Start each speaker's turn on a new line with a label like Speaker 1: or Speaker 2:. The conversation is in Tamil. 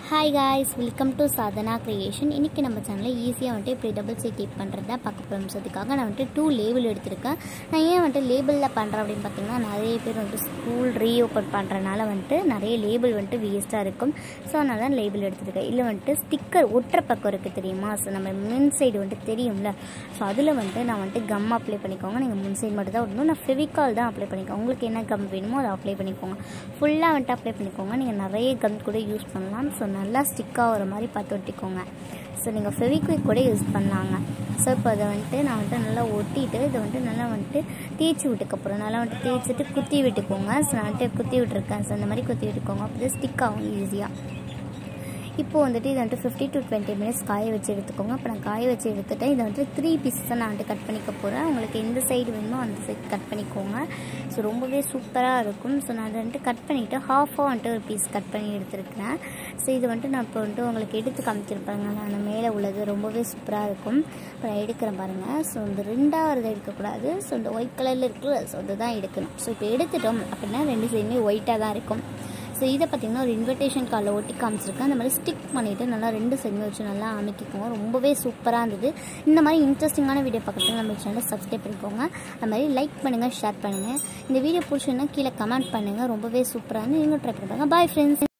Speaker 1: Hi guys, welcome to Sadhana Creation. இன்னைக்கு நம்ம சேனல்ல ஈஸியா வந்து இப்படி டபுள் சைட் டேப் பண்றதா பார்க்க போறோம். அதுக்காக நான் வந்து 2 லேபிள் எடுத்துர்க்கேன். நான் ஏன் வந்து லேபிள்ல பண்றேன் அப்படினு பாத்தீங்கன்னா நிறைய பேர் வந்து ஸ்கூல் ரீஓபன் பண்றனால வந்து நிறைய லேபிள் வந்து வேஸ்டா இருக்கும். சோ அதனால தான் லேபிள் எடுத்துர்க்கேன். இல்ல வந்து ஸ்டிக்கர் ஒற்ற பக்கம் இருக்கு தெரியுமா? சோ நம்ம முன் சைடு வந்து தெரியும்ல. சோ அதுல வந்து நான் வந்து கம் அப்ளை பண்ணிக்கோங்க. நீங்க முன் சைடு மட்டும் தான் ஒட்டணும். நான் ஃபெவிகால் தான் அப்ளை பண்ணிக்கோங்க. உங்களுக்கு என்ன கம் வேணுமோ அதை அப்ளை பண்ணிக்கோங்க. ஃபுல்லா வந்து அப்ளை பண்ணிக்கோங்க. நீங்க நிறைய கம் கூட யூஸ் பண்ணலாம். சோ நல்லா ஸ்டிக் ஆகிற மாதிரி பார்த்து ஒட்டிக்கோங்க. ஸோ நீங்கள் ஃபெவிக்விக் கூட யூஸ் பண்ணலாங்க. ஸோ இப்போ அதை வந்துட்டு நான் வந்துட்டு நல்லா ஒட்டிட்டு இதை வந்துட்டு நல்லா வந்துட்டு தேய்ச்சி விட்டுக்கப்புறம் நல்லா வந்துட்டு தேய்ச்சிட்டு குத்தி விட்டுக்கோங்க. ஸோ நான் வந்துட்டு குத்தி விட்டுருக்கேன். ஸோ அந்த மாதிரி குத்தி விட்டுக்கோங்க. அப்போ ஸ்டிக் ஆகும் ஈஸியாக. இப்போ வந்துட்டு இதை வந்துட்டு 15 to 20 minutes காய வச்சு எடுத்துக்கோங்க. அப்போ நான் காய வச்சு எடுத்துட்டேன். இதை வந்துட்டு 3 பீஸஸாக நான் வந்துட்டு கட் பண்ணிக்க போகிறேன். உங்களுக்கு எந்த சைடு வேணுமோ அந்த சைடு கட் பண்ணிக்கோங்க. ஸோ ரொம்பவே சூப்பராக இருக்கும். ஸோ நான் அதை வந்துட்டு கட் பண்ணிவிட்டு ஹாஃபாக வந்துட்டு ஒரு பீஸ் கட் பண்ணி எடுத்துருக்கிறேன். ஸோ இது வந்துட்டு நான் இப்போ வந்துட்டு உங்களுக்கு எடுத்து காமிச்சிருப்பாங்க. நான் மேலே உள்ளது ரொம்பவே சூப்பராக இருக்கும். இப்போ நான் எடுக்கிறேன் பாருங்கள். ஸோ இந்த ரெண்டாவது எடுக்கக்கூடாது. ஸோ இந்த ஒயிட் கலரில் இருக்குல்ல, ஸோ அதுதான் எடுக்கணும். ஸோ இப்போ எடுத்துட்டோம் அப்படின்னா ரெண்டு சைடுமே ஒயிட்டாக தான் இருக்கும். ஸோ இதை பார்த்திங்கன்னா ஒரு இன்விடேஷன் கார்டில் ஒட்டி காமிச்சிருக்கேன். அந்த மாதிரி ஸ்டிக் பண்ணிவிட்டு நல்லா ரெண்டு சைடுமே வச்சு நல்லா அமைக்கிக்கோங்க. ரொம்பவே சூப்பராக இருந்தது. இந்த மாதிரி இன்ட்ரெஸ்டிங்கான வீடியோ பார்க்குறதுக்கு நம்ம சேனலை சப்ஸ்கிரைப் பண்ணிக்கோங்க. அது மாதிரி லைக் பண்ணுங்கள், ஷேர் பண்ணுங்கள். இந்த வீடியோ பிடிச்சிருந்தா கீழே கமெண்ட் பண்ணுங்கள். ரொம்பவே சூப்பராக இருந்து நீங்களும் ட்ரை பண்ணுங்க. Bye friends.